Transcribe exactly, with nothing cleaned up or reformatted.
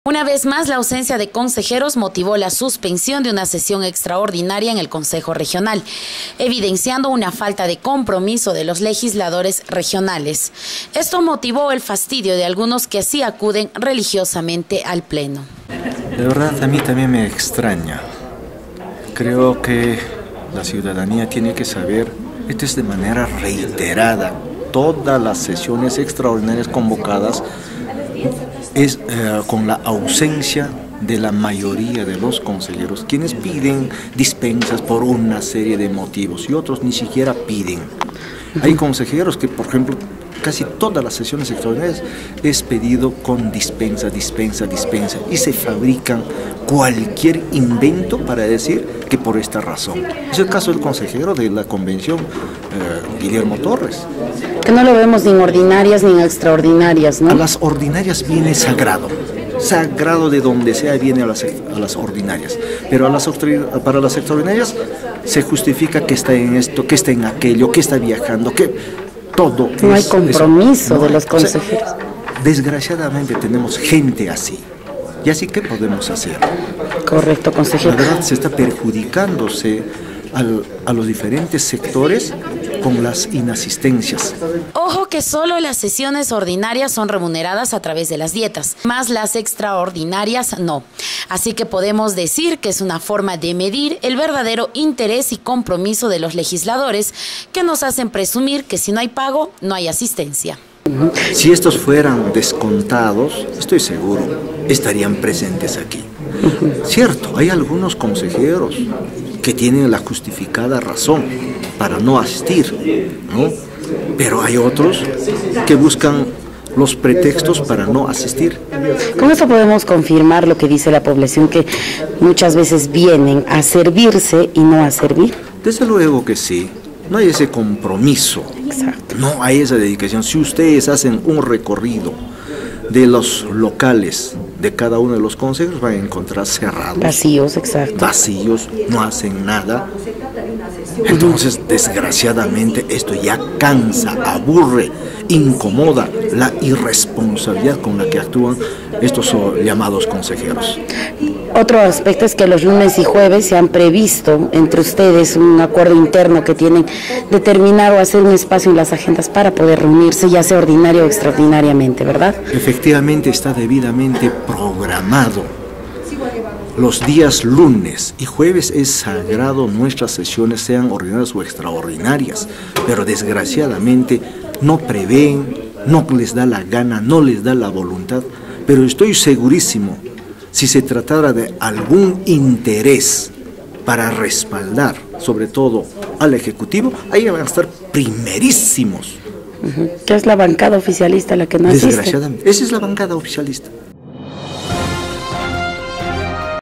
Una vez más, la ausencia de consejeros motivó la suspensión de una sesión extraordinaria en el Consejo Regional, evidenciando una falta de compromiso de los legisladores regionales. Esto motivó el fastidio de algunos que así acuden religiosamente al Pleno. De verdad, a mí también me extraña. Creo que la ciudadanía tiene que saber, esto es de manera reiterada, todas las sesiones extraordinarias convocadas es eh, con la ausencia de la mayoría de los consejeros, quienes piden dispensas por una serie de motivos y otros ni siquiera piden. Hay consejeros que, por ejemplo, casi todas las sesiones extraordinarias es pedido con dispensa, dispensa, dispensa y se fabrican cualquier invento para decir que por esta razón. Es el caso del consejero de la convención, eh, Guillermo Torres. Que no lo vemos ni en ordinarias ni en extraordinarias, ¿no? A las ordinarias viene sagrado. Sagrado de donde sea viene a las, a las ordinarias. Pero a las, para las extraordinarias se justifica que está en esto, que está en aquello, que está viajando, que todo. No es, hay compromiso es, no, de los consejeros. O sea, desgraciadamente tenemos gente así. ¿Y así qué podemos hacer? Correcto, consejero. La verdad se está perjudicándose al, a los diferentes sectores con las inasistencias. Ojo que solo las sesiones ordinarias son remuneradas a través de las dietas, más las extraordinarias no. Así que podemos decir que es una forma de medir el verdadero interés y compromiso de los legisladores que nos hacen presumir que si no hay pago, no hay asistencia. Si estos fueran descontados, estoy seguro, estarían presentes aquí. Cierto, hay algunos consejeros que tienen la justificada razón para no asistir, ¿no? Pero hay otros que buscan los pretextos para no asistir. Con esto podemos confirmar lo que dice la población, que muchas veces vienen a servirse y no a servir. Desde luego que sí. No hay ese compromiso. Exacto. No hay esa dedicación. Si ustedes hacen un recorrido de los locales de cada uno de los consejos, van a encontrar cerrados. Vacíos, exacto. Vacíos, no hacen nada. Entonces, desgraciadamente, esto ya cansa, aburre, incomoda la irresponsabilidad con la que actúan estos llamados consejeros. Otro aspecto es que los lunes y jueves se han previsto entre ustedes un acuerdo interno que tienen determinado hacer un espacio en las agendas para poder reunirse, ya sea ordinario o extraordinariamente, ¿verdad? Efectivamente está debidamente programado. Los días lunes y jueves es sagrado nuestras sesiones, sean ordinarias o extraordinarias, pero desgraciadamente no prevén, no les da la gana, no les da la voluntad, pero estoy segurísimo, si se tratara de algún interés para respaldar, sobre todo al Ejecutivo, ahí van a estar primerísimos. Uh-huh. ¿Qué es la bancada oficialista la que no asiste? Desgraciadamente, esa es la bancada oficialista.